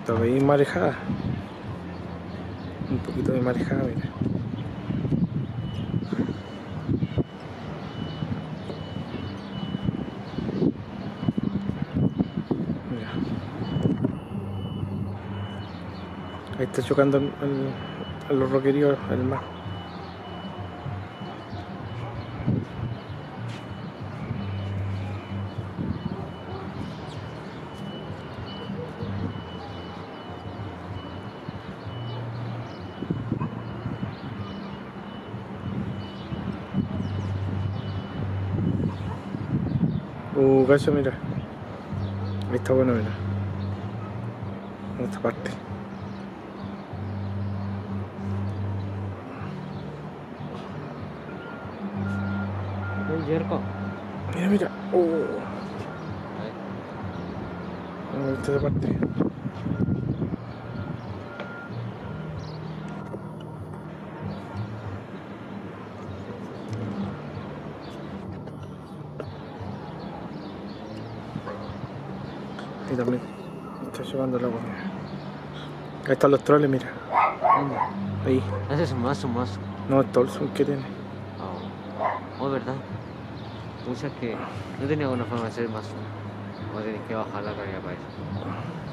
Está bien marejada. Un poquito de marejada, mira. Mira. Ahí está chocando a los roqueríos el mar. Cacho, mira. Ahí está bueno, mira. En esta parte. Un yerco. Mira, mira. Esta parte. Y también está llevando el agua. Ahí están los troles, mira. ¿Dónde? Ahí. Ese es un mazo. No, es todo el zoom que tiene. Oh, verdad. Muchas que no tenía alguna forma de hacer mazo. O tenés que bajar la carga para eso.